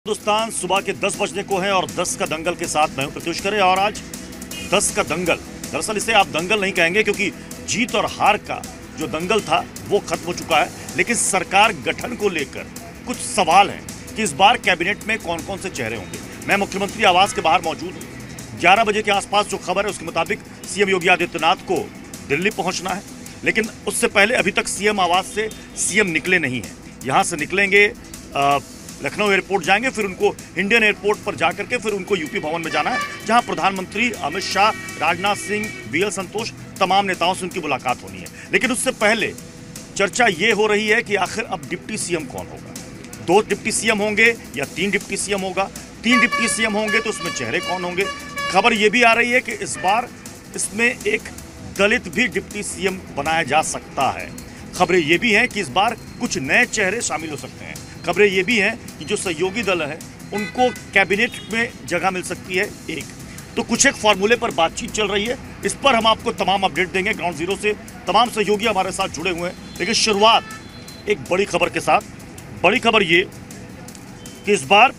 हिंदुस्तान सुबह के 10 बजने को है और 10 का दंगल के साथ मैं हूं प्रत्युष करे। और आज 10 का दंगल, दरअसल इसे आप दंगल नहीं कहेंगे क्योंकि जीत और हार का जो दंगल था वो खत्म हो चुका है, लेकिन सरकार गठन को लेकर कुछ सवाल हैं कि इस बार कैबिनेट में कौन कौन से चेहरे होंगे। मैं मुख्यमंत्री आवास के बाहर मौजूद हूँ। 11 बजे के आसपास जो खबर है उसके मुताबिक सीएम योगी आदित्यनाथ को दिल्ली पहुंचना है, लेकिन उससे पहले अभी तक सीएम आवास से सीएम निकले नहीं हैं। यहाँ से निकलेंगे, लखनऊ एयरपोर्ट जाएंगे, फिर उनको इंडियन एयरपोर्ट पर जाकर के फिर उनको यूपी भवन में जाना है, जहां प्रधानमंत्री अमित शाह, राजनाथ सिंह, बीएल संतोष, तमाम नेताओं से उनकी मुलाकात होनी है। लेकिन उससे पहले चर्चा ये हो रही है कि आखिर अब डिप्टी सीएम कौन होगा। 2 डिप्टी सीएम होंगे या 3 डिप्टी सीएम होगा। 3 डिप्टी सीएम होंगे तो उसमें चेहरे कौन होंगे। खबर यह भी आ रही है कि इस बार इसमें एक दलित भी डिप्टी सीएम बनाया जा सकता है। खबरें ये भी हैं कि इस बार कुछ नए चेहरे शामिल हो सकते हैं। खबरें ये भी हैं कि जो सहयोगी दल है उनको कैबिनेट में जगह मिल सकती है एक। तो कुछ एक फॉर्मूले पर बातचीत चल रही है, इस पर हम आपको तमाम अपडेट देंगे ग्राउंड जीरो से। तमाम सहयोगी हमारे साथ जुड़े हुए हैं, लेकिन शुरुआत एक बड़ी खबर के साथ। बड़ी खबर ये कि इस बार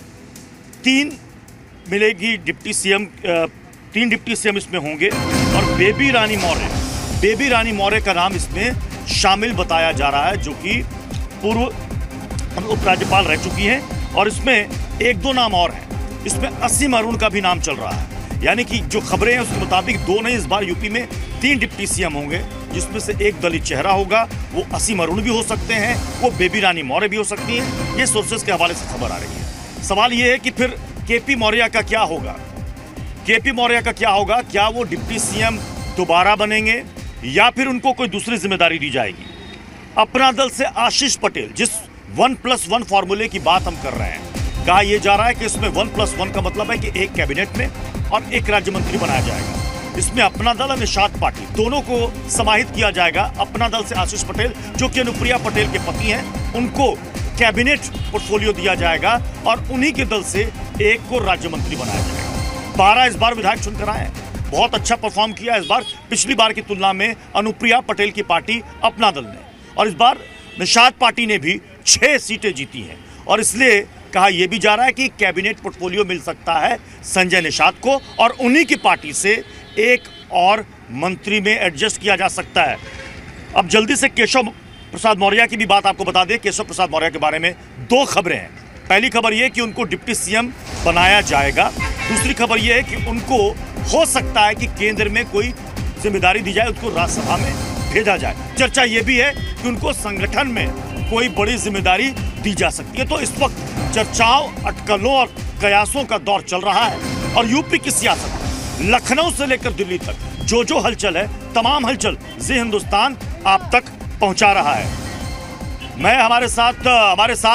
3 मिलेगी डिप्टी सीएम, 3 डिप्टी सीएम इसमें होंगे और बेबी रानी मौर्य का नाम इसमें शामिल बताया जा रहा है, जो कि पूर्व उपराज्यपाल रह चुकी हैं। और इसमें 1-2 नाम और हैं। इसमें असीम अरुण का भी नाम चल रहा है, यानी कि जो खबरें हैं उसके मुताबिक 2 नहीं, इस बार यूपी में 3 डिप्टी सीएम होंगे, जिसमें से एक दलित चेहरा होगा। वो असीम अरुण भी हो सकते हैं, वो बेबी रानी मौर्य भी हो सकती हैं। ये सोर्सेज के हवाले से खबर आ रही है। सवाल ये है कि फिर केपी मौर्य का क्या होगा। केपी मौर्य का क्या होगा? क्या वो डिप्टी सीएम दोबारा बनेंगे या फिर उनको कोई दूसरी जिम्मेदारी दी जाएगी? अपना दल से आशीष पटेल, जिस 1+1 फॉर्मूले की बात हम कर रहे हैं, कहा यह जा रहा है कि इसमें 1+1 का मतलब है कि एक कैबिनेट में और एक राज्य मंत्री बनाया जाएगा। इसमें अपना दल और निषाद पार्टी दोनों को समाहित किया जाएगा। अपना दल से आशीष पटेल, जो कि अनुप्रिया पटेल के पति हैं, उनको कैबिनेट पोर्टफोलियो दिया जाएगा और उन्हीं के दल से एक को राज्य मंत्री बनाया जाएगा। 12 इस बार विधायक चुनकर आए हैं। बहुत अच्छा परफॉर्म किया इस बार, पिछली बार की तुलना में अनुप्रिया पटेल की पार्टी अपना दल ने। और इस बार निषाद पार्टी ने भी 6 सीटें जीती हैं और इसलिए कहा यह भी जा रहा है कि कैबिनेट पोर्टफोलियो मिल सकता है संजय निषाद को और उन्हीं की पार्टी से एक और मंत्री में एडजस्ट किया जा सकता है। अब जल्दी से केशव प्रसाद मौर्य की भी बात आपको बता दें। केशव प्रसाद मौर्य के बारे में 2 खबरें हैं। पहली खबर यह कि उनको डिप्टी सीएम बनाया जाएगा। दूसरी खबर यह है कि उनको हो सकता है कि केंद्र में कोई जिम्मेदारी दी जाए, उसको राज्यसभा में भेजा जाए। चर्चा यह भी है कि उनको संगठन में कोई बड़ी जिम्मेदारी दी जा सकती है। तो इस वक्त चर्चाओं, अटकलों और कयासों का दौर चल रहा है और यूपी की सियासत लखनऊ से लेकर दिल्ली तक जो हलचल है, तमाम हलचल जी हिंदुस्तान आप तक पहुंचा रहा है। मैं हमारे साथ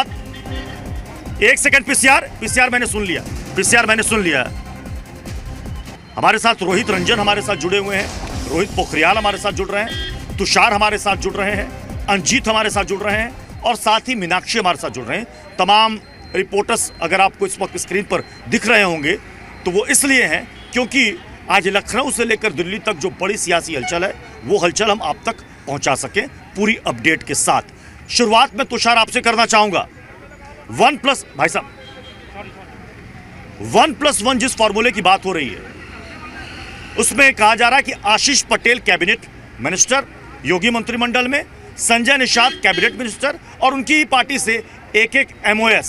1 सेकंड पीसीआर मैंने सुन लिया। हमारे साथ रोहित रंजन हमारे साथ जुड़े हुए हैं, रोहित पोखरियाल हमारे साथ जुड़ रहे हैं, तुषार हमारे साथ जुड़ रहे हैं, अंजीत हमारे साथ जुड़ रहे हैं और साथ ही मीनाक्षी हमारे साथ जुड़ रहे हैं। तमाम रिपोर्टर्स अगर आपको इस वक्त स्क्रीन पर दिख रहे होंगे तो वो इसलिए हैं क्योंकि आज लखनऊ से लेकर दिल्ली तक जो बड़ी सियासी हलचल है, वो हलचल हम आप तक पहुंचा सकें पूरी अपडेट के साथ। शुरुआत में तुषार आपसे करना चाहूंगा। 1+1 जिस फॉर्मूले की बात हो रही है उसमें कहा जा रहा है कि आशीष पटेल कैबिनेट मिनिस्टर योगी मंत्रिमंडल में, संजय निषाद कैबिनेट मिनिस्टर और उनकी पार्टी से एक MOS।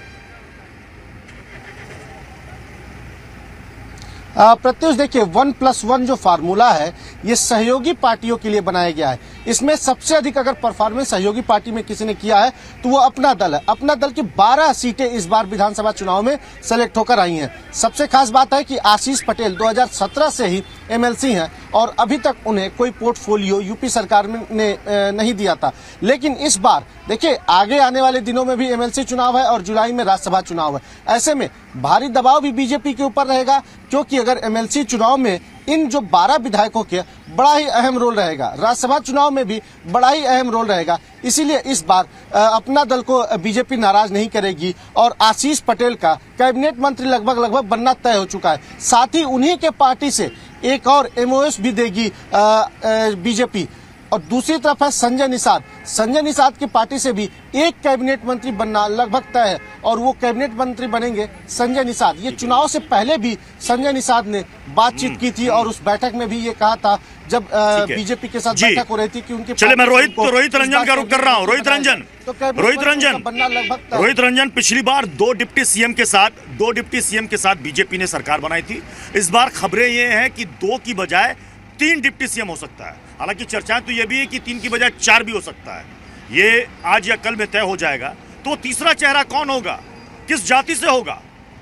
प्रत्युष, देखिए 1+1 जो फार्मूला है ये सहयोगी पार्टियों के लिए बनाया गया है। इसमें सबसे अधिक अगर परफॉर्मेंस सहयोगी पार्टी में किसी ने किया है तो वो अपना दल है। अपना दल की 12 सीटें इस बार विधानसभा चुनाव में सेलेक्ट होकर आई हैं। सबसे खास बात है कि आशीष पटेल 2017 से ही MLC हैं और अभी तक उन्हें कोई पोर्टफोलियो यूपी सरकार ने नहीं दिया था। लेकिन इस बार देखिए, आगे आने वाले दिनों में भी MLC चुनाव है और जुलाई में राज्यसभा चुनाव है। ऐसे में भारी दबाव भी बीजेपी के ऊपर रहेगा, क्योंकि अगर MLC चुनाव में इन जो 12 विधायकों के बड़ा ही अहम रोल रहेगा, राज्यसभा चुनाव में भी बड़ा ही अहम रोल रहेगा। इसीलिए इस बार अपना दल को बीजेपी नाराज नहीं करेगी और आशीष पटेल का कैबिनेट मंत्री लगभग बनना तय हो चुका है। साथ ही उन्हीं के पार्टी से एक और MOS भी देगी बीजेपी। और दूसरी तरफ है संजय निषाद। संजय निषाद की पार्टी से भी एक कैबिनेट मंत्री बनना लगभग तय है और वो कैबिनेट मंत्री बनेंगे संजय निषाद। ये चुनाव से पहले भी संजय निषाद ने बातचीत की थी और उस बैठक में भी ये कहा था जब बीजेपी के साथ बैठक हो रही थी कि उनके चले मैं रोहित रंजन का रुख कर रहा हूँ। रोहित रंजन पिछली बार दो डिप्टी सीएम के साथ बीजेपी ने सरकार बनाई थी। इस बार खबरें ये हैं कि 2 की बजाय 3 डिप्टी सीएम हो सकता है। हालांकि चर्चाएं तो ये भी है कि 3 की बजाय 4 भी हो सकता है। ये आज या कल में तय हो जाएगा। तो तीसरा चेहरा कौन होगा, किस जाति से होगा?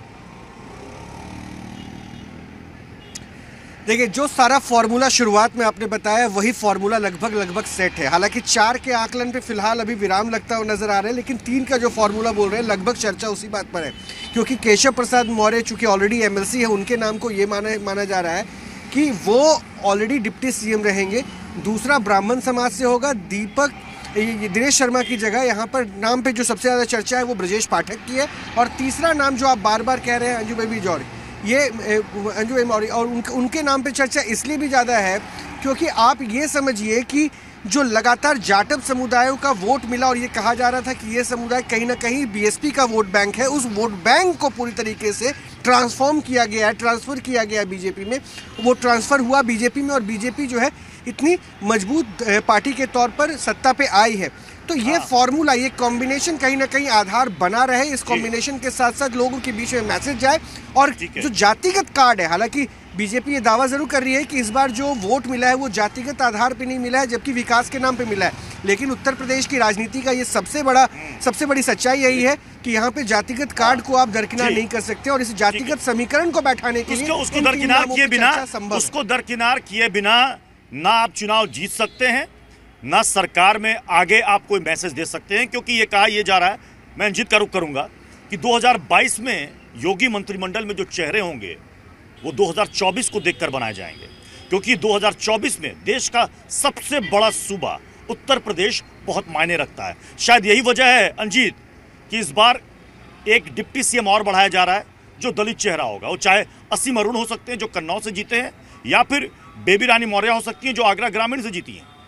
देखिए, जो सारा फॉर्मूला शुरुआत में आपने बताया वही फॉर्मूला लगभग सेट है। हालांकि 4 के आकलन पे फिलहाल अभी विराम लगता हुआ नजर आ रहा है, लेकिन 3 का जो फॉर्मूला बोल रहे हैं लगभग चर्चा उसी बात पर है, क्योंकि केशव प्रसाद मौर्य चूंकि ऑलरेडी एमएलसी है, उनके नाम को ये माना जा रहा है कि वो ऑलरेडी डिप्टी सीएम रहेंगे। दूसरा ब्राह्मण समाज से होगा, दिनेश शर्मा की जगह यहाँ पर नाम पे जो सबसे ज़्यादा चर्चा है वो ब्रजेश पाठक की है। और तीसरा नाम जो आप बार बार कह रहे हैं अंजू बेबी मौर्य, और उनके नाम पे चर्चा इसलिए भी ज़्यादा है क्योंकि आप ये समझिए कि जो लगातार जाटव समुदायों का वोट मिला और ये कहा जा रहा था कि ये समुदाय कहीं ना कहीं बीएसपी का वोट बैंक है, उस वोट बैंक को पूरी तरीके से ट्रांसफर किया गया है बीजेपी में। वो ट्रांसफ़र हुआ बीजेपी में और बीजेपी जो है इतनी मजबूत पार्टी के तौर पर सत्ता पे आई है। तो ये फॉर्मूला, ये कॉम्बिनेशन कहीं ना कहीं आधार बना रहे। इस कॉम्बिनेशन के साथ साथ लोगों के बीच में मैसेज जाए। और जो जातिगत कार्ड है, हालांकि बीजेपी ये दावा जरूर कर रही है कि इस बार जो वोट मिला है वो जातिगत आधार पे नहीं मिला है, जबकि विकास के नाम पे मिला है। लेकिन उत्तर प्रदेश की राजनीति का ये सबसे बड़ी सच्चाई यही है कि यहाँ पे जातिगत कार्ड को आप दरकिनार नहीं कर सकते। और इस जातिगत समीकरण को बैठाने के लिए उसको दरकिनार किए बिना ना आप चुनाव जीत सकते हैं, ना सरकार में आगे आप कोई मैसेज दे सकते हैं। क्योंकि ये कहा जा रहा है, मैं अंजित का रुख करूंगा, कि 2022 में योगी मंत्रिमंडल में जो चेहरे होंगे वो 2024 को देखकर बनाए जाएंगे। क्योंकि 2024 में देश का सबसे बड़ा सूबा उत्तर प्रदेश बहुत मायने रखता है। शायद यही वजह है अंजित कि इस बार एक डिप्टी सीएम और बढ़ाया जा रहा है जो दलित चेहरा होगा। वो चाहे असीम अरुण हो सकते हैं जो कन्नौज से जीते हैं, या फिर बेबी रानी मौर्य हो सकती हैं जो आगरा ग्रामीण से जीती हैं।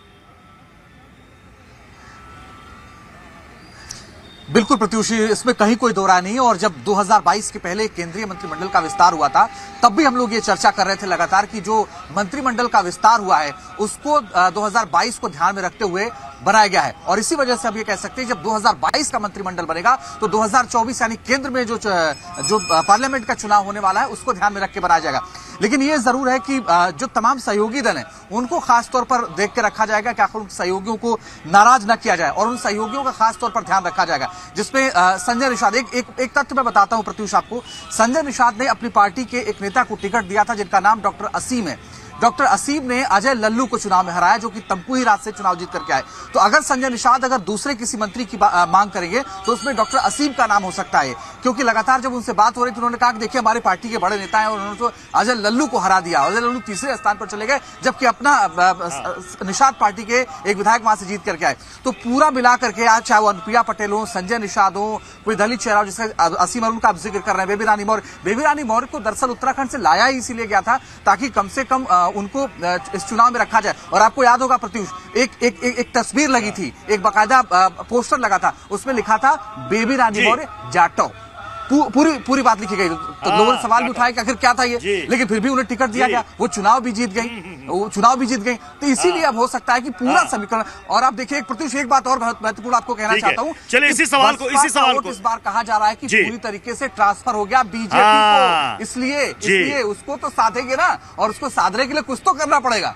बिल्कुल प्रत्युष, इसमें कहीं कोई दो राय नहीं है। और जब 2022 के पहले केंद्रीय मंत्रिमंडल का विस्तार हुआ था तब भी हम लोग ये चर्चा कर रहे थे लगातार कि जो मंत्रिमंडल का विस्तार हुआ है उसको 2022 को ध्यान में रखते हुए बनाया गया है। और इसी वजह से अब ये कह सकते हैं जब 2022 का मंत्रिमंडल बनेगा तो 2024 यानी केंद्र में जो पार्लियामेंट का चुनाव होने वाला है उसको ध्यान में रख के बनाया जाएगा। लेकिन ये जरूर है कि जो तमाम सहयोगी दल हैं उनको खास तौर पर देख के रखा जाएगा कि आखिर उन सहयोगियों को नाराज न किया जाए और उन सहयोगियों का खास तौर पर ध्यान रखा जाएगा। जिसमें संजय निषाद, एक तथ्य मैं बताता हूं प्रत्युष आपको, संजय निषाद ने अपनी पार्टी के एक नेता को टिकट दिया था जिनका नाम डॉक्टर असीम है। डॉक्टर असीम ने अजय लल्लू को चुनाव में हराया जो कि तमकुही राज से चुनाव जीत करके आए। तो अगर संजय निषाद अगर दूसरे किसी मंत्री की मांग करेंगे तो उसमें डॉक्टर असीम का नाम हो सकता है, क्योंकि लगातार जब उनसे बात हो रही थी उन्होंने कहा कि देखिए हमारे पार्टी के बड़े नेता हैं और उन्होंने तो अजय लल्लू को हरा दिया। अजय लल्लू तीसरे स्थान पर चले गए जबकि अपना निषाद पार्टी के एक विधायक वहां से जीत करके आए। तो पूरा मिलाकर के आज चाहे वो अनुप्रिया पटेल हो, संजय निषाद हो, कोई दलित चेहरा हो जिससे असीम अरुण का आप जिक्र कर रहे हैं, बेबी रानी मौर्य को दरअसल उत्तराखंड से लाया ही इसीलिए गया था ताकि कम से कम उनको इस चुनाव में रखा जाए। और आपको याद होगा प्रत्युष, एक तस्वीर लगी थी, एक बाकायदा पोस्टर लगा था, उसमें लिखा था बेबी रानी मौर्य जाटव, पूरी बात लिखी गई। तो लोगों ने सवाल भी उठाया कि आखिर क्या था ये, लेकिन फिर भी उन्हें टिकट दिया गया, वो चुनाव भी जीत गई। तो इसीलिए अब हो सकता है कि पूरा समीकरण। और आप देखिए प्रत्युष, एक बात और बहुत महत्वपूर्ण आपको कहना चाहता हूँ, चलिए इसी सवाल को इस बार कहा जा रहा है कि पूरी तरीके से ट्रांसफर हो गया बीजेपी को, इसलिए उसको तो साधेंगे ना, और उसको साधने के लिए कुछ तो करना पड़ेगा।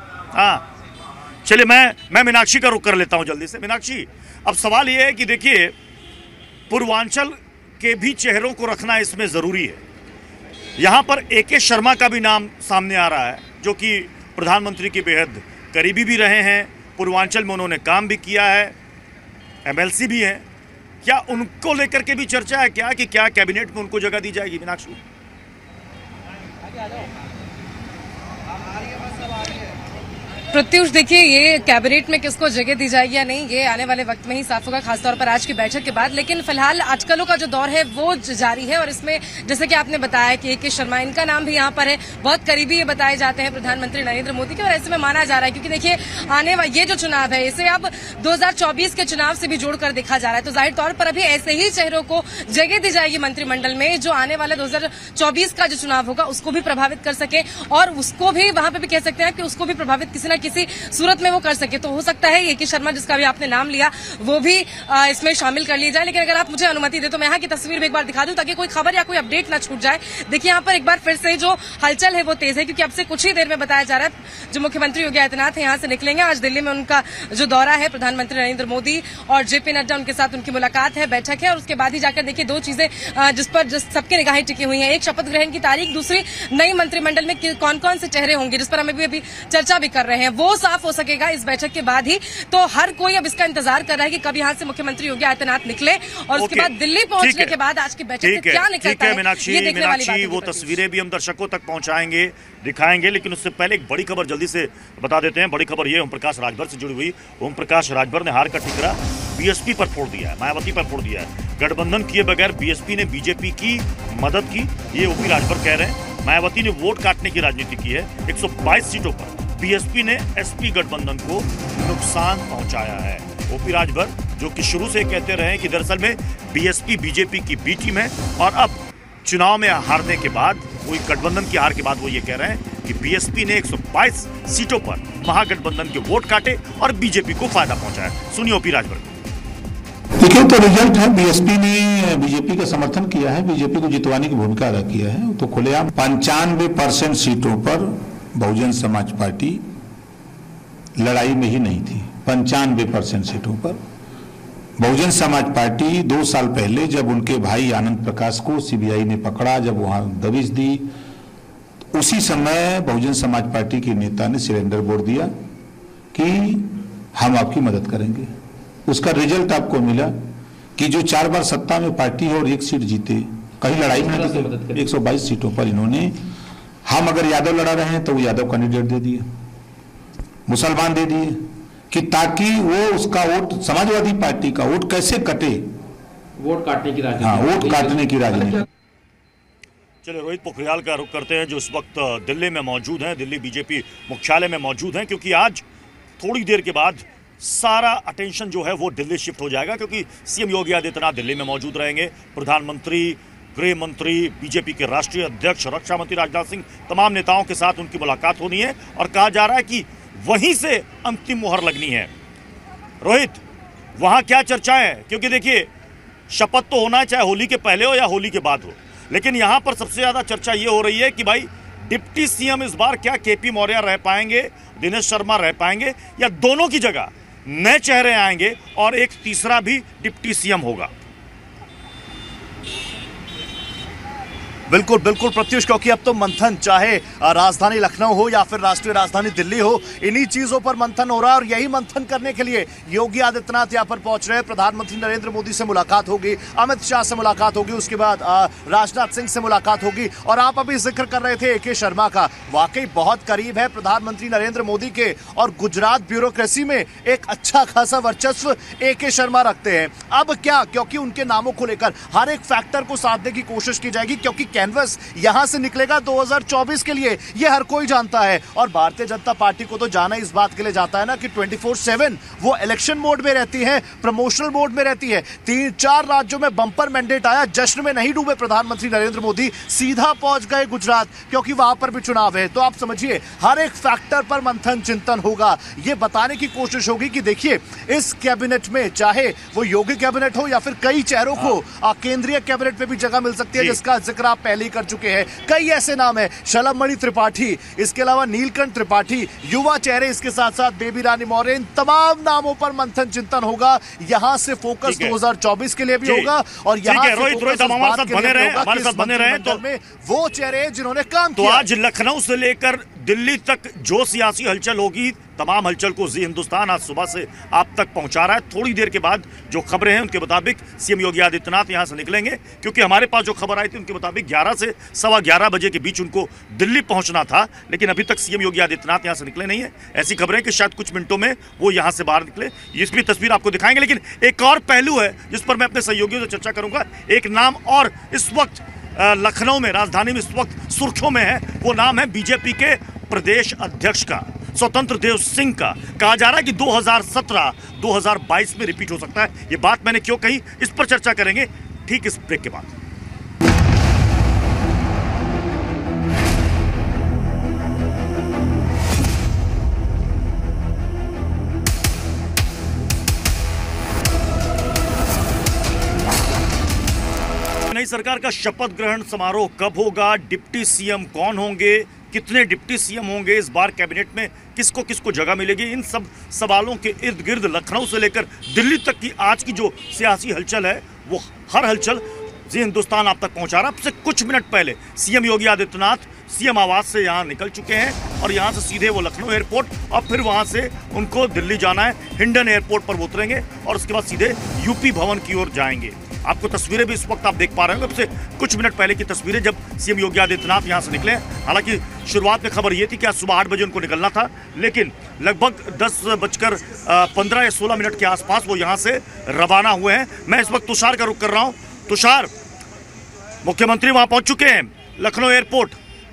चलिए मैं मीनाक्षी का रुख कर लेता हूं जल्दी से। मीनाक्षी, अब सवाल यह है कि देखिए पूर्वांचल के भी चेहरों को रखना इसमें जरूरी है। यहां पर एके शर्मा का भी नाम सामने आ रहा है जो कि प्रधानमंत्री के बेहद करीबी भी रहे हैं, पूर्वांचल में उन्होंने काम भी किया है, एमएलसी भी हैं। क्या उनको लेकर के भी चर्चा है क्या कि क्या कैबिनेट में उनको जगह दी जाएगी? मीनाक्षी, प्रत्युष, देखिए ये कैबिनेट में किसको जगह दी जाएगी या नहीं, ये आने वाले वक्त में ही साफ होगा, खासतौर पर आज की बैठक के बाद। लेकिन फिलहाल आजकलों का जो दौर है वो जारी है और इसमें जैसे कि आपने बताया कि ए.के. शर्मा, इनका नाम भी यहाँ पर है, बहुत करीबी ये बताए जाते हैं प्रधानमंत्री नरेंद्र मोदी के, और ऐसे में माना जा रहा है क्योंकि देखिए ये जो चुनाव है इसे अब 2024 के चुनाव से भी जोड़कर देखा जा रहा है, तो जाहिर तौर पर अभी ऐसे ही चेहरों को जगह दी जाएगी मंत्रिमंडल में जो आने वाले 2024 का जो चुनाव होगा उसको भी प्रभावित कर सके और उसको भी वहां पे भी कह सकते हैं कि उसको भी प्रभावित किसी न किसी सूरत में वो कर सके। तो हो सकता है ए.के. शर्मा, जिसका भी आपने नाम लिया, वो भी इसमें शामिल कर लिया जाए। लेकिन अगर आप मुझे अनुमति दे तो मैं यहाँ की तस्वीर भी एक बार दिखा दूं ताकि कोई खबर या कोई अपडेट ना छूट जाए। देखिए यहाँ पर एक बार फिर से जो हलचल है वो तेज है क्योंकि अब से कुछ ही देर में बताया जा रहा है जो मुख्यमंत्री योगी आदित्यनाथ है यहाँ से निकलेंगे। आज दिल्ली में उनका जो दौरा है, प्रधानमंत्री नरेंद्र मोदी और जेपी नड्डा, उनके साथ उनकी मुलाकात है, बैठक है और उसके बाद ही जाकर देखिए दो चीजें जिस पर सबकी निगाहें टिकी हुई हैं, एक शपथ ग्रहण की तारीख, दूसरी नई मंत्रिमंडल में कौन कौन से चेहरे होंगे जिस पर हम अभी चर्चा भी कर रहे हैं, वो साफ हो सकेगा इस बैठक के बाद ही। तो हर कोई अब इसका इंतजार कर रहा है कि कब यहाँ से मुख्यमंत्री योगी आदित्यनाथ निकले और उसके बाद दिल्ली पहुंचने के बाद आज की बैठक से क्या निकलता है, ये देखने वाली बात है। वो तस्वीरें भी हम दर्शकों तक पहुंचाएंगे, दिखाएंगे, लेकिन उससे पहले एक बड़ी खबर जल्दी से बता देते हैं। बड़ी खबर ये ओम प्रकाश राजभर से जुड़ी हुई। ओम प्रकाश राजभर ने हार का ठिकरा बीएसपी पर फोड़ दिया है, मायावती पर फोड़ दिया है। गठबंधन किए बगैर बीएसपी ने बीजेपी की मदद की, ये ओपी राजभर कह रहे हैं। मायावती ने वोट काटने की राजनीति की है। 122 सीटों पर बीएसपी ने एसपी गठबंधन को नुकसान पहुंचाया है। ओपी राजभर जो कि शुरू से कहते रहे कि दरअसल में बीएसपी बीजेपी की बी टीम है और अब चुनाव में हारने के बाद, कोई गठबंधन की हार के बाद वो ये कह रहे हैं कि बीएसपी ने 122 सीटों पर महागठबंधन के वोट काटे और बीजेपी को फायदा पहुंचाया। सुनिए ओपी राजभर। देखिए तो रिजल्ट है, बीएसपी ने बीजेपी का समर्थन किया है, बीजेपी को जितवाने की भूमिका अदा किया है। तो खुलेआम 95% सीटों पर बहुजन समाज पार्टी लड़ाई में ही नहीं थी। 95% सीटों पर बहुजन समाज पार्टी 2 साल पहले जब उनके भाई आनंद प्रकाश को सीबीआई ने पकड़ा, जब वहां दबिश दी, उसी समय बहुजन समाज पार्टी के नेता ने सरेंडर बोर्ड दिया कि हम आपकी मदद करेंगे। उसका रिजल्ट आपको मिला कि जो 4 बार सत्ता में पार्टी है और 1 सीट जीते, कहीं लड़ाई में नहीं, 122 सीटों पर इन्होंने, हम अगर यादव लड़ा रहे हैं तो वो यादव कैंडिडेट दे दिए, मुसलमान दे दिए कि ताकि वो उसका वोट, समाजवादी पार्टी का वोट कैसे कटे, वोट काटने की राजनीति। हाँ, वोट काटने की राजनीति। चलिए रोहित पोखरियाल का रुख करते हैं जो इस वक्त दिल्ली में मौजूद हैं, दिल्ली बीजेपी मुख्यालय में मौजूद हैं, क्योंकि आज थोड़ी देर के बाद सारा अटेंशन जो है वो दिल्ली शिफ्ट हो जाएगा क्योंकि सीएम योगी आदित्यनाथ दिल्ली में मौजूद रहेंगे। प्रधानमंत्री, गृह मंत्री, बीजेपी के राष्ट्रीय अध्यक्ष, रक्षा मंत्री राजनाथ सिंह, तमाम नेताओं के साथ उनकी मुलाकात होनी है और कहा जा रहा है कि वहीं से अंतिम मुहर लगनी है। रोहित, वहां क्या चर्चाएं हैं? क्योंकि देखिए शपथ तो होना है चाहे होली के पहले हो या होली के बाद हो, लेकिन यहां पर सबसे ज्यादा चर्चा ये हो रही है कि भाई डिप्टी सीएम इस बार क्या केपी मौर्य रह पाएंगे, दिनेश शर्मा रह पाएंगे या दोनों की जगह नए चेहरे आएंगे और एक तीसरा भी डिप्टी सीएम होगा। बिल्कुल बिल्कुल प्रत्युष, क्योंकि अब तो मंथन चाहे राजधानी लखनऊ हो या फिर राष्ट्रीय राजधानी दिल्ली हो, इन्हीं चीजों पर मंथन हो रहा है और यही मंथन करने के लिए योगी आदित्यनाथ यहाँ पर पहुंच रहे हैं। प्रधानमंत्री नरेंद्र मोदी से मुलाकात होगी, अमित शाह से मुलाकात होगी, उसके बाद राजनाथ सिंह से मुलाकात होगी। और आप अभी जिक्र कर रहे थे ए.के. शर्मा का, वाकई बहुत करीब है प्रधानमंत्री नरेंद्र मोदी के और गुजरात ब्यूरोक्रेसी में एक अच्छा खासा वर्चस्व ए.के. शर्मा रखते हैं। अब क्या, क्योंकि उनके नामों को लेकर हर एक फैक्टर को साधने की कोशिश की जाएगी क्योंकि कैनवस यहां से निकलेगा 2024 के लिए, ये हर कोई जानता है। और भारतीय जनता पार्टी को तो जाना इस बात के लिए जाता है ना कि 24/7 वो इलेक्शन मोड में रहती है, प्रमोशनल मोड में रहती है। 3-4 राज्यों में बंपर मैंडेट आया, जश्न में नहीं डूबे प्रधानमंत्री नरेंद्र मोदी, सीधा पहुंच गए गुजरात क्योंकि वहां पर भी चुनाव है। तो आप समझिए हर एक फैक्टर पर मंथन चिंतन होगा। ये बताने की कोशिश होगी कि देखिए इस कैबिनेट में, चाहे वो योगी कैबिनेट हो या फिर कई चेहरों को केंद्रीय कैबिनेट में भी जगह मिल सकती है, जिसका जिक्र आप पहले ही कर चुके हैं। कई ऐसे नाम है, शलभमणि त्रिपाठी, इसके अलावा नीलकंठ त्रिपाठी, युवा चेहरे, इसके साथ साथ बेबी रानी मौर्य, इन तमाम नामों पर मंथन चिंतन होगा। यहां से फोकस 2024 के लिए भी होगा और यहां से रोहित हमारे साथ बने रहे, तो वो चेहरे जिन्होंने काम किया। आज लखनऊ से लेकर दिल्ली तक जो सियासी हलचल होगी, तमाम हलचल को जी हिंदुस्तान आज सुबह से आप तक पहुंचा रहा है। थोड़ी देर के बाद जो खबरें हैं उनके मुताबिक सीएम योगी आदित्यनाथ यहां से निकलेंगे, क्योंकि हमारे पास जो खबर आई थी उनके मुताबिक 11 से सवा 11 बजे के बीच उनको दिल्ली पहुंचना था, लेकिन अभी तक सीएम योगी आदित्यनाथ यहां से निकले नहीं है। ऐसी खबरें कि शायद कुछ मिनटों में वो यहां से बाहर निकले, इसकी तस्वीर आपको दिखाएंगे। लेकिन एक और पहलू है जिस पर मैं अपने सहयोगियों से चर्चा करूंगा। एक नाम और इस वक्त लखनऊ में, राजधानी में इस वक्त सुर्खियों में है, वो नाम है बीजेपी के प्रदेश अध्यक्ष का, स्वतंत्र देव सिंह का। कहा जा रहा है कि 2017-2022 में रिपीट हो सकता है। ये बात मैंने क्यों कही, इस पर चर्चा करेंगे ठीक इस ब्रेक के बाद। नई सरकार का शपथ ग्रहण समारोह कब होगा, डिप्टी सीएम कौन होंगे, कितने डिप्टी सीएम होंगे, इस बार कैबिनेट में किसको किसको जगह मिलेगी, इन सब सवालों के इर्द गिर्द लखनऊ से लेकर दिल्ली तक की आज की जो सियासी हलचल है, वो हर हलचल जी हिंदुस्तान आप तक पहुंचा रहा है। अब से कुछ मिनट पहले सीएम योगी आदित्यनाथ सीएम आवास से यहाँ निकल चुके हैं और यहाँ से सीधे वो लखनऊ एयरपोर्ट और फिर वहाँ से उनको दिल्ली जाना है। हिंडन एयरपोर्ट पर वो उतरेंगे और उसके बाद सीधे यूपी भवन की ओर जाएंगे। आपको तस्वीरें भी इस वक्त आप देख पा रहे हैं, अब से कुछ मिनट पहले की तस्वीरें जब सीएम योगी आदित्यनाथ यहां से निकले। हालांकि शुरुआत में खबर ये थी कि आज सुबह 8 बजे उनको निकलना था, लेकिन लगभग 10:15 या 16 मिनट के आसपास वो यहां से रवाना हुए हैं। मैं इस वक्त तुषार का रुख कर रहा हूं। तुषार, मुख्यमंत्री वहां पहुंच चुके हैं लखनऊ एयरपोर्ट।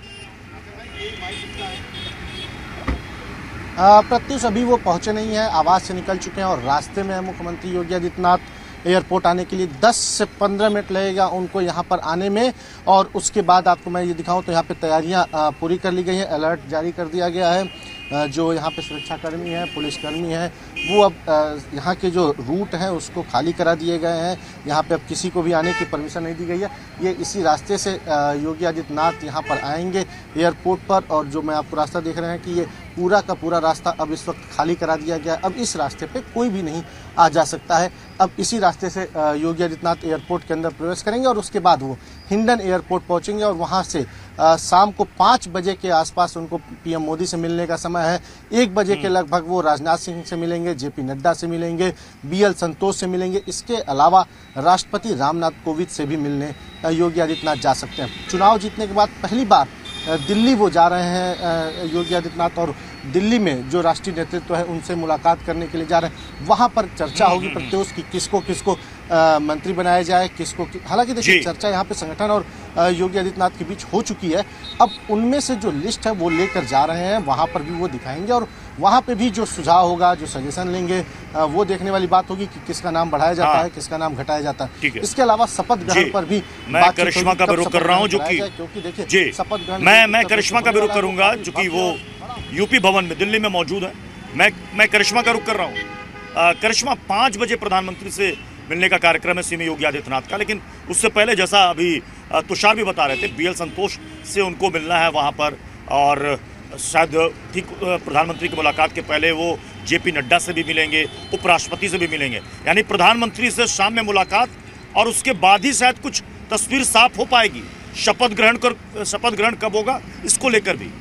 प्रत्युष अभी वो पहुंचे नहीं है, आवास से निकल चुके हैं और रास्ते में है मुख्यमंत्री योगी आदित्यनाथ एयरपोर्ट आने के लिए। 10 से 15 मिनट लगेगा उनको यहाँ पर आने में और उसके बाद आपको मैं ये दिखाऊं तो यहाँ पे तैयारियां पूरी कर ली गई हैं, अलर्ट जारी कर दिया गया है। जो यहाँ पे सुरक्षाकर्मी हैं, पुलिसकर्मी हैं, वो अब यहाँ के जो रूट हैं उसको खाली करा दिए गए हैं। यहाँ पे अब किसी को भी आने की परमिशन नहीं दी गई है। ये इसी रास्ते से योगी आदित्यनाथ यहाँ पर आएंगे एयरपोर्ट पर, और जो मैं आपको रास्ता देख रहे हैं कि ये पूरा का पूरा रास्ता अब इस वक्त खाली करा दिया गया है। अब इस रास्ते पे कोई भी नहीं आ जा सकता है। अब इसी रास्ते से योगी आदित्यनाथ एयरपोर्ट के अंदर प्रवेश करेंगे और उसके बाद वो हिंडन एयरपोर्ट पहुंचेंगे और वहां से शाम को 5 बजे के आसपास उनको पीएम मोदी से मिलने का समय है। 1 बजे के लगभग वो राजनाथ सिंह से मिलेंगे, जेपी नड्डा से मिलेंगे, बीएल संतोष से मिलेंगे। इसके अलावा राष्ट्रपति रामनाथ कोविंद से भी मिलने योगी आदित्यनाथ जा सकते हैं। चुनाव जीतने के बाद पहली बार दिल्ली वो जा रहे हैं योगी आदित्यनाथ, और दिल्ली में जो राष्ट्रीय नेतृत्व है उनसे मुलाकात करने के लिए जा रहे हैं। वहां पर चर्चा होगी प्रत्युष की किसको किसको मंत्री बनाया जाए, किसको हालांकि देखिए चर्चा यहाँ पे संगठन और योगी आदित्यनाथ के बीच हो चुकी है। अब उनमें से जो लिस्ट है वो लेकर जा रहे हैं, वहां पर भी वो दिखाएंगे और वहां पे भी जो सुझाव होगा, जो सजेशन लेंगे, वो देखने वाली बात होगी कि किसका नाम बढ़ाया जाता है, किसका नाम घटाया जाता है। इसके अलावा शपथ ग्रहण पर भी मैं करिश्मा का भी रुख कर रहा हूँ, जो कि क्योंकि देखिए शपथ ग्रहण मैं करिश्मा का भी रुख करूंगा, जो कि वो यूपी भवन में दिल्ली में मौजूद है। मैं करिश्मा का रुख कर रहा हूँ। करिश्मा, 5 बजे प्रधानमंत्री से मिलने का कार्यक्रम है सीएम योगी आदित्यनाथ का, लेकिन उससे पहले जैसा अभी तुषार भी बता रहे थे, बीएल संतोष से उनको मिलना है वहाँ पर, और शायद ठीक प्रधानमंत्री की मुलाकात के पहले वो जेपी नड्डा से भी मिलेंगे, उपराष्ट्रपति से भी मिलेंगे। यानी प्रधानमंत्री से शाम में मुलाकात और उसके बाद ही शायद कुछ तस्वीर साफ हो पाएगी। शपथ ग्रहण कब होगा, इसको लेकर भी।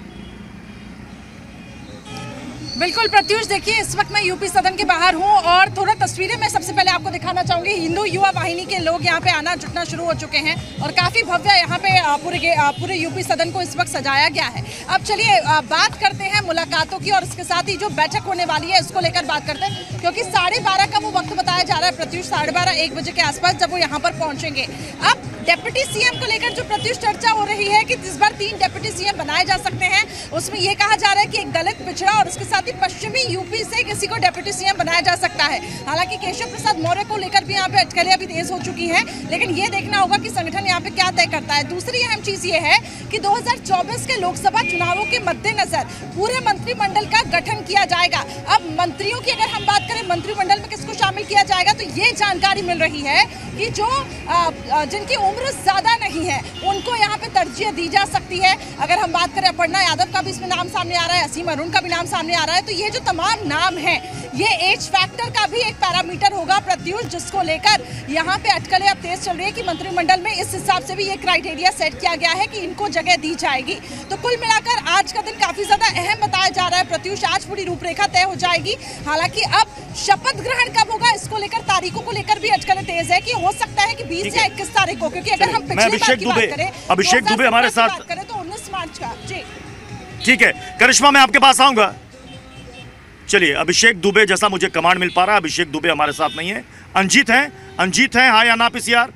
बिल्कुल प्रत्युष, देखिए इस वक्त मैं यूपी सदन के बाहर हूं और थोड़ा तस्वीरें मैं सबसे पहले आपको दिखाना चाहूंगी। हिंदू युवा वाहिनी के लोग यहां पे आना जुटना शुरू हो चुके हैं और काफी भव्य यहां पे पूरे यूपी सदन को इस वक्त सजाया गया है। अब चलिए बात करते हैं मुलाकातों की और इसके साथ ही जो बैठक होने वाली है इसको लेकर बात करते हैं, क्योंकि 12:30 का वो वक्त बताया जा रहा है प्रत्युष, 12:30-1 बजे के आसपास जब वो यहाँ पर पहुंचेंगे। अब डेप्यूटी सीएम को लेकर जो प्रत्युष चर्चा हो रही है कि इस बार 3 डेप्यूटी सीएम बनाए जा सकते हैं, उसमें ये कहा जा रहा है कि एक दलित, पिछड़ा और उसके साथ ही पश्चिमी यूपी से किसी को डेप्यूटी सीएम बनाया जा सकता है। हालांकि केशव प्रसाद मौर्य को लेकर भी यहाँ पे अटकलें अभी तेज हो चुकी है, लेकिन ये देखना होगा कि संगठन यहाँ पे क्या तय करता है। दूसरी अहम चीज ये है कि 2024 के लोकसभा चुनावों के मद्देनजर पूरे मंत्रिमंडल का गठन किया जाएगा। अब मंत्रियों की अगर हम बात करें, मंत्रिमंडल में किसको शामिल किया जाएगा, तो ये जानकारी मिल रही है कि जो जिनकी उम्र ज्यादा नहीं है उनको यहाँ पे तरजीह दी जा सकती है। अगर हम बात करें अपर्णा यादव का भी इसमें नाम सामने आ रहा है, असीम अरुण का भी नाम सामने आ रहा है, तो ये जो तमाम नाम हैं ये एज फैक्टर का भी एक पैरामीटर होगा प्रत्युष, जिसको लेकर यहाँ पे अटकलें अब तेज चल रही है कि मंत्रिमंडल में इस हिसाब से भी ये क्राइटेरिया सेट किया गया है कि इनको जगह दी जाएगी। तो कुल मिलाकर आज का दिन काफी ज्यादा अहम बताया जा रहा है प्रत्युष। आज पूरी रूपरेखा तय हो जाएगी। हालांकि अब शपथ ग्रहण कब होगा इसको लेकर, तारीखों को लेकर भी अटकलें तेज है कि हो सकता है कि 20 या 21 तारीख को, क्योंकि अगर हम पिछले बार की बात करें, अभिषेक दुबे हमारे साथ करें तो 19 मार्च का। जी ठीक है करिश्मा, मैं आपके पास आऊंगा। चलिए, अभिषेक दुबे जैसा मुझे कमांड मिल पा रहा है, अभिषेक दुबे हमारे साथ नहीं है। अंजीत हैं हाँ या ना पीसीआर?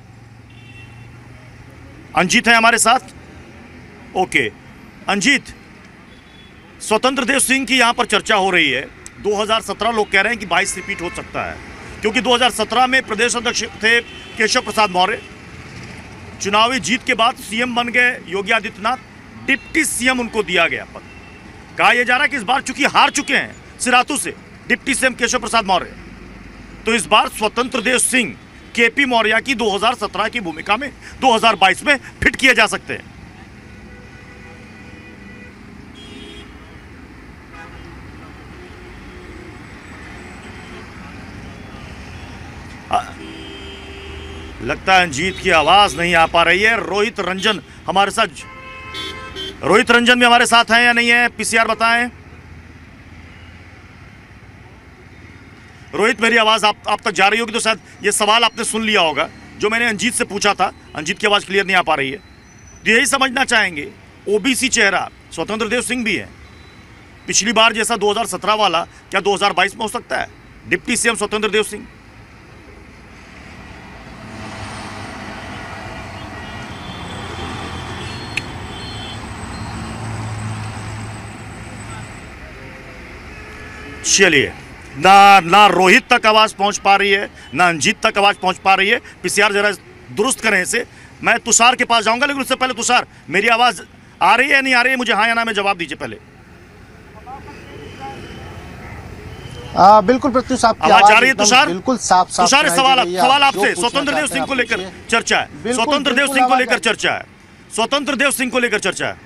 अंजीत है हमारे साथ। ओके अंजीत, स्वतंत्र देव सिंह की यहां पर चर्चा हो रही है। 2017 लोग कह रहे हैं कि 22 रिपीट हो सकता है, क्योंकि 2017 में प्रदेश अध्यक्ष थे केशव प्रसाद मौर्य। चुनावी जीत के बाद सीएम बन गए योगी आदित्यनाथ, डिप्टी सीएम उनको दिया गया पद। कहा यह जा रहा है कि इस बार चूंकि हार चुके हैं सिरातू से डिप्टी सीएम केशव प्रसाद मौर्य, तो इस बार स्वतंत्र देव सिंह केपी मौर्य की 2017 की भूमिका में 2022 में फिट किए जा सकते हैं। लगता है अंजीत की आवाज नहीं आ पा रही है। रोहित रंजन हमारे साथ, रोहित रंजन भी हमारे साथ हैं या नहीं है? पीसीआर बताएं। रोहित, मेरी आवाज आप तक जा रही होगी तो शायद ये सवाल आपने सुन लिया होगा जो मैंने अंजीत से पूछा था। अंजीत की आवाज क्लियर नहीं आ पा रही है, तो यही समझना चाहेंगे ओबीसी चेहरा स्वतंत्र देव सिंह भी है। पिछली बार जैसा 2017 वाला क्या 2022 में हो सकता है? डिप्टी सीएम स्वतंत्र देव सिंह। चलिए, ना रोहित तक आवाज पहुंच पा रही है, ना अंजीत तक आवाज पहुंच पा रही है। पीसीआर जरा दुरुस्त करें इसे। मैं तुषार के पास जाऊंगा, लेकिन उससे पहले तुषार, मेरी आवाज आ रही है या नहीं आ रही है? मुझे हाँ या ना में जवाब दीजिए पहले। बिल्कुल प्रत्युष, आपकी आवाज आ रही है तुषार? बिल्कुल साफ तुषार, सवाल आपसे स्वतंत्र देव सिंह को लेकर चर्चा है। स्वतंत्र देव सिंह को लेकर चर्चा है। स्वतंत्र देव सिंह को लेकर चर्चा है।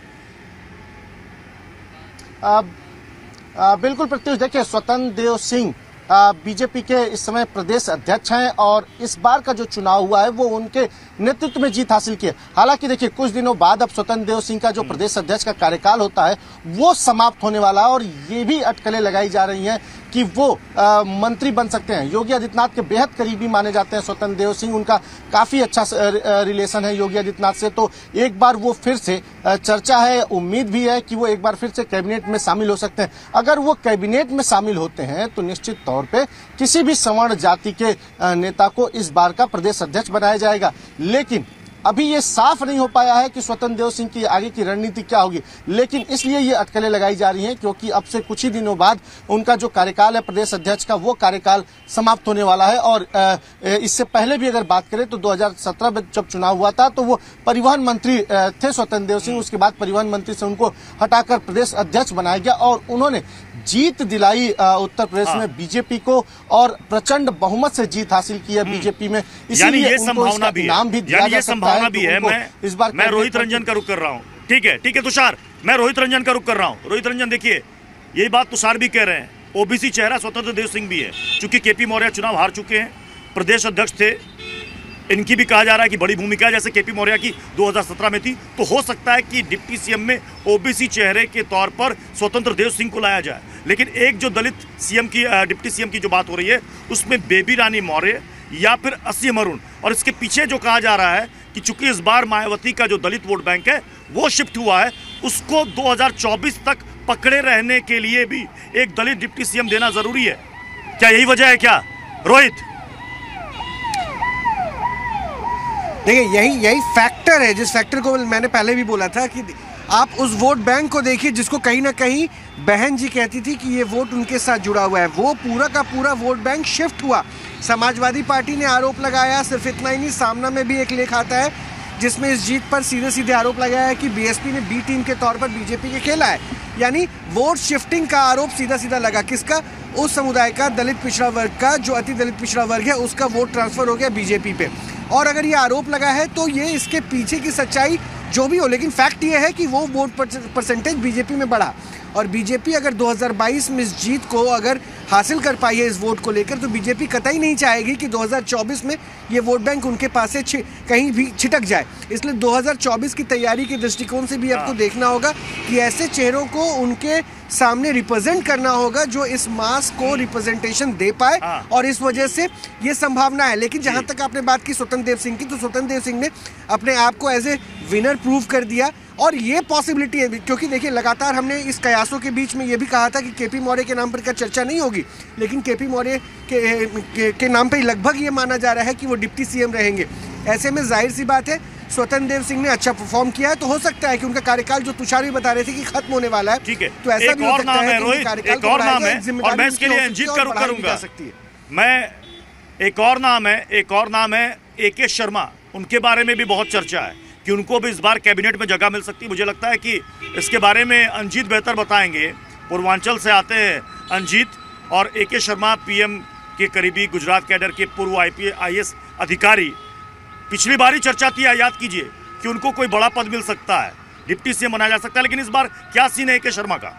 बिल्कुल प्रत्युष, देखिए स्वतंत्र देव सिंह बीजेपी के इस समय प्रदेश अध्यक्ष हैं और इस बार का जो चुनाव हुआ है वो उनके नेतृत्व में जीत हासिल की है। हालांकि देखिए कुछ दिनों बाद अब स्वतंत्र देव सिंह का जो प्रदेश अध्यक्ष का कार्यकाल होता है वो समाप्त होने वाला है और ये भी अटकलें लगाई जा रही हैं कि वो मंत्री बन सकते हैं। योगी आदित्यनाथ के बेहद करीबी माने जाते हैं स्वतंत्र देव सिंह, उनका काफी अच्छा रिलेशन है योगी आदित्यनाथ से, तो एक बार वो फिर से चर्चा है, उम्मीद भी है कि वो एक बार फिर से कैबिनेट में शामिल हो सकते हैं। अगर वो कैबिनेट में शामिल होते हैं तो निश्चित तौर पे किसी भी सवर्ण जाति के नेता को इस बार का प्रदेश अध्यक्ष बनाया जाएगा। लेकिन अभी ये साफ नहीं हो पाया है कि स्वतंत्र देव सिंह की आगे की रणनीति क्या होगी, लेकिन इसलिए ये अटकलें लगाई जा रही हैं क्योंकि अब से कुछ ही दिनों बाद उनका जो कार्यकाल है प्रदेश अध्यक्ष का वो कार्यकाल समाप्त होने वाला है। और इससे पहले भी अगर बात करें तो 2017 में जब चुनाव हुआ था तो वो परिवहन मंत्री थे स्वतंत्र देव सिंह, उसके बाद परिवहन मंत्री से उनको हटाकर प्रदेश अध्यक्ष बनाया गया और उन्होंने जीत दिलाई उत्तर प्रदेश में बीजेपी को और प्रचंड बहुमत से जीत हासिल की है बीजेपी में। इसलिए ये संभावना भी है, मैं रोहित रंजन का रुख कर रहा हूँ। ठीक है तुषार, मैं रोहित रंजन का रुख कर रहा हूँ। रोहित रंजन, देखिए यही बात तुषार भी कह रहे हैं, ओबीसी चेहरा स्वतंत्र देव सिंह भी है। चूंकि केपी मौर्य चुनाव हार चुके हैं, प्रदेश अध्यक्ष थे, इनकी भी कहा जा रहा है कि बड़ी भूमिका जैसे केपी मौर्य की 2017 में थी, तो हो सकता है कि डिप्टी सीएम में ओबीसी चेहरे के तौर पर स्वतंत्र देव सिंह को लाया जाए। लेकिन एक जो दलित सीएम की डिप्टी सीएम की जो बात हो रही है उसमें बेबी रानी मौर्य या फिर असीम अरुण, और इसके पीछे जो कहा जा रहा है कि चूंकि इस बार मायावती का जो दलित वोट बैंक है वो शिफ्ट हुआ है, उसको 2024 तक पकड़े रहने के लिए भी एक दलित डिप्टी सीएम देना जरूरी है। क्या यही वजह है क्या रोहित? देखिए यही फैक्टर है, जिस फैक्टर को मैंने पहले भी बोला था कि आप उस वोट बैंक को देखिए जिसको कहीं ना कहीं बहन जी कहती थी कि ये वोट उनके साथ जुड़ा हुआ है, वो पूरा का पूरा वोट बैंक शिफ्ट हुआ। समाजवादी पार्टी ने आरोप लगाया, सिर्फ इतना ही नहीं, सामना में भी एक लेख आता है जिसमें इस जीत पर सीधे सीधे आरोप लगाया है कि बीएसपी ने बी टीम के तौर पर बीजेपी के खेला है। यानी वोट शिफ्टिंग का आरोप सीधा सीधा लगा, किसका? उस समुदाय का, दलित पिछड़ा वर्ग का, जो अति दलित पिछड़ा वर्ग है उसका वोट ट्रांसफर हो गया बीजेपी पे। और अगर ये आरोप लगा है तो ये इसके पीछे की सच्चाई जो भी हो, लेकिन फैक्ट ये है कि वो वोट परसेंटेज बीजेपी में बढ़ा। और बीजेपी अगर 2022 में इस जीत को अगर हासिल कर पाई है इस वोट को लेकर, तो बीजेपी कतई नहीं चाहेगी कि 2024 में ये वोट बैंक उनके पास से कहीं भी छिटक जाए। इसलिए 2024 की तैयारी के दृष्टिकोण से भी आपको देखना होगा कि ऐसे चेहरों को उनके सामने रिप्रेजेंट करना होगा जो इस मास को रिप्रेजेंटेशन दे पाए, और इस वजह से ये संभावना है। लेकिन जहां तक आपने बात की स्वतंत्र देव सिंह की, तो स्वतंत्र देव सिंह ने अपने आप को एज ए विनर प्रूव कर दिया। और ये पॉसिबिलिटी है, क्योंकि देखिए लगातार हमने इस कयासों के बीच में ये भी कहा था कि केपी मौर्य के नाम पर क्या चर्चा नहीं होगी, लेकिन केपी मौर्य के नाम पे लगभग ये माना जा रहा है कि वो डिप्टी सीएम रहेंगे। ऐसे में जाहिर सी बात है स्वतंत्र देव सिंह ने अच्छा परफॉर्म किया है, तो हो सकता है कि उनका कार्यकाल, जो तुषार भी बता रहे थे कि खत्म होने वाला है, ठीक है, तो ऐसा भी हो सकता है कि कार्यकाल एक और नाम है और मैं इसके लिए अंजीत का रुख करूंगा। मैं एक और नाम है AK शर्मा, उनके बारे में भी बहुत चर्चा है कि उनको भी इस बार कैबिनेट में जगह मिल सकती है। मुझे लगता है कि इसके बारे में अंजीत बेहतर बताएंगे। पूर्वांचल से आते हैं अंजीत, और AK शर्मा PM के करीबी गुजरात कैडर के पूर्व IAS अधिकारी। पिछली बार ही चर्चा थी, याद कीजिए, कि उनको कोई बड़ा पद मिल सकता है, डिप्टी सीएम बनाया जा सकता है, लेकिन इस बार क्या सीन है AK शर्मा का?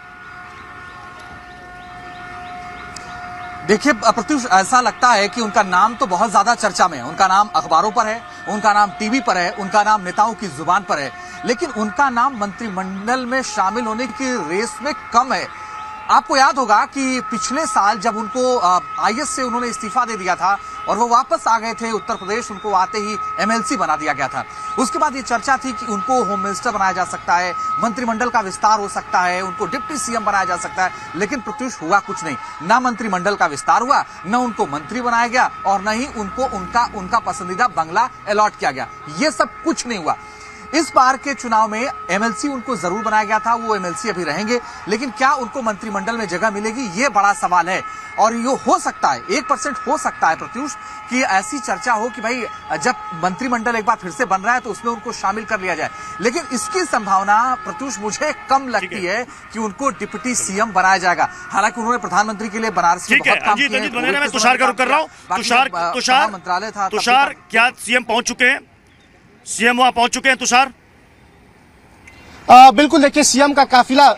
देखिए प्रत्युष, ऐसा लगता है कि उनका नाम तो बहुत ज्यादा चर्चा में है, उनका नाम अखबारों पर है, उनका नाम टीवी पर है, उनका नाम नेताओं की जुबान पर है, लेकिन उनका नाम मंत्रिमंडल में शामिल होने की रेस में कम है। आपको याद होगा कि पिछले साल जब उनको IAS से उन्होंने इस्तीफा दे दिया था और वो वापस आ गए थे उत्तर प्रदेश, उनको आते ही MLC बना दिया गया था। उसके बाद ये चर्चा थी कि उनको होम मिनिस्टर बनाया जा सकता है, मंत्रिमंडल का विस्तार हो सकता है, उनको डिप्टी सीएम बनाया जा सकता है, लेकिन प्रत्युष हुआ कुछ नहीं। ना मंत्रिमंडल का विस्तार हुआ, न उनको मंत्री बनाया गया, और न ही उनको उनका पसंदीदा बंगला अलॉट किया गया। ये सब कुछ नहीं हुआ। इस बार के चुनाव में MLC उनको जरूर बनाया गया था, वो MLC अभी रहेंगे, लेकिन क्या उनको मंत्रिमंडल में जगह मिलेगी, ये बड़ा सवाल है। और ये हो सकता है 1% हो सकता है प्रत्युष कि ऐसी चर्चा हो कि भाई जब मंत्रिमंडल एक बार फिर से बन रहा है तो उसमें उनको शामिल कर लिया जाए, लेकिन इसकी संभावना प्रत्युष मुझे कम लगती है कि उनको डिप्टी सीएम बनाया जाएगा। हालांकि उन्होंने प्रधानमंत्री के लिए बनारस में बहुत काम किया है। मैं तुषार का रुख कर रहा हूं। मंत्रालय था, तुषार क्या सीएम पहुंच चुके हैं? सीएम वहां पहुंच चुके हैं तुषार? बिल्कुल, देखिए सीएम का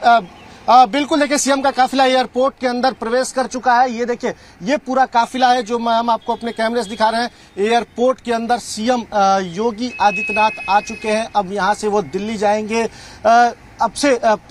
काफिला एयरपोर्ट के अंदर प्रवेश कर चुका है। ये देखिए, ये पूरा काफिला है जो हम आपको अपने कैमरे से दिखा रहे हैं। एयरपोर्ट के अंदर सीएम योगी आदित्यनाथ आ चुके हैं। अब यहां से वो दिल्ली जाएंगे। अब से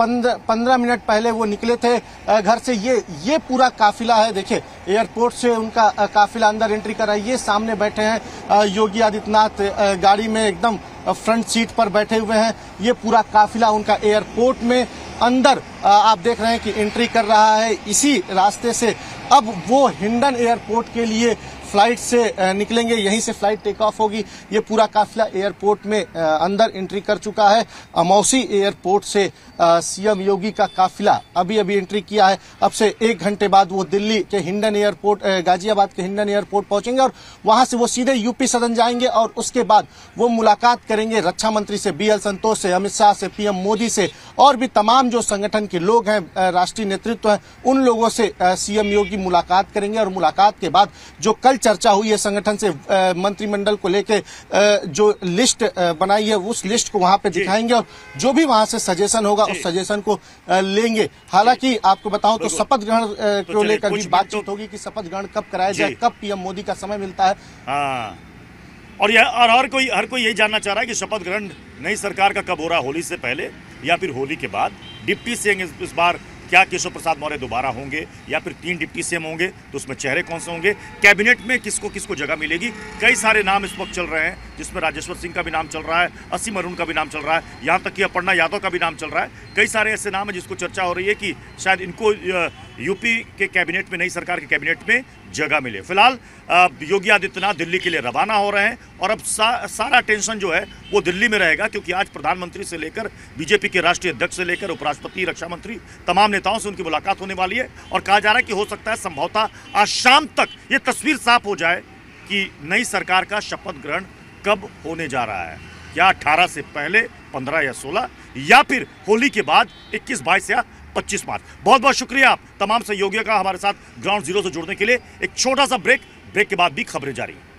15 मिनट पहले वो निकले थे घर से। ये पूरा काफिला है। देखिए, एयरपोर्ट से उनका काफिला अंदर एंट्री कर रहा है। ये सामने बैठे हैं योगी आदित्यनाथ, गाड़ी में एकदम फ्रंट सीट पर बैठे हुए हैं। ये पूरा काफिला उनका एयरपोर्ट में अंदर आप देख रहे हैं कि एंट्री कर रहा है। इसी रास्ते से अब वो हिंडन एयरपोर्ट के लिए फ्लाइट से निकलेंगे, यहीं से फ्लाइट टेक ऑफ होगी। ये पूरा काफिला एयरपोर्ट में अंदर एंट्री कर चुका है। अमौसी एयरपोर्ट से सीएम योगी का काफिला अभी एंट्री किया है। अब से 1 घंटे बाद वो दिल्ली के हिंडन एयरपोर्ट, गाजियाबाद के हिंडन एयरपोर्ट पहुंचेंगे और वहां से वो सीधे यूपी सदन जाएंगे और उसके बाद वो मुलाकात करेंगे रक्षा मंत्री से, BL संतोष से, अमित शाह से, PM मोदी से, और भी तमाम जो संगठन के लोग हैं, राष्ट्रीय नेतृत्व है, उन लोगों से सीएम योगी मुलाकात करेंगे। और मुलाकात के बाद जो कल चर्चा हुई है संगठन से मंत्रिमंडल को लेके, जो लिस्ट बनाई है उस लिस्ट को वहां पे दिखाएंगे और जो भी वहां से सजेशन होगा उस सजेशन को लेंगे। हालांकि आपको बताऊं तो शपथ ग्रहण को लेकर भी बातचीत होगी कि शपथ ग्रहण कब कराया जाए, कब PM मोदी का समय मिलता है। हाँ, और हर कोई यही जानना चाह रहा है कि शपथ ग्रहण नई सरकार का कब हो रहा है, होली से पहले या फिर होली के बाद। डिप्टी सीएम इस बार क्या केशव प्रसाद मौर्य दोबारा होंगे या फिर 3 डिप्टी सीएम होंगे, तो उसमें चेहरे कौन से होंगे, कैबिनेट में किसको जगह मिलेगी। कई सारे नाम इस वक्त चल रहे हैं, जिसमें राजेश्वर सिंह का भी नाम चल रहा है, असीम अरुण का भी नाम चल रहा है, यहाँ तक कि अपर्णा यादव का भी नाम चल रहा है। कई सारे ऐसे नाम हैं जिसको चर्चा हो रही है कि शायद इनको यूपी के कैबिनेट में, नई सरकार के कैबिनेट में जगह मिले। फिलहाल योगी आदित्यनाथ दिल्ली के लिए रवाना हो रहे हैं और अब सारा टेंशन जो है वो दिल्ली में रहेगा, क्योंकि आज प्रधानमंत्री से लेकर बीजेपी के राष्ट्रीय अध्यक्ष से लेकर उपराष्ट्रपति, रक्षा मंत्री, तमाम नेताओं से उनकी मुलाकात होने वाली है। और कहा जा रहा है कि हो सकता है संभवतः आज शाम तक ये तस्वीर साफ हो जाए कि नई सरकार का शपथ ग्रहण कब होने जा रहा है। क्या 18 से पहले, 15 या 16, या फिर होली के बाद 21, 22 या 25 मार्च। बहुत बहुत शुक्रिया आप तमाम सहयोगियों का हमारे साथ ग्राउंड जीरो से जुड़ने के लिए। एक छोटा सा ब्रेक के बाद भी खबरें जारी।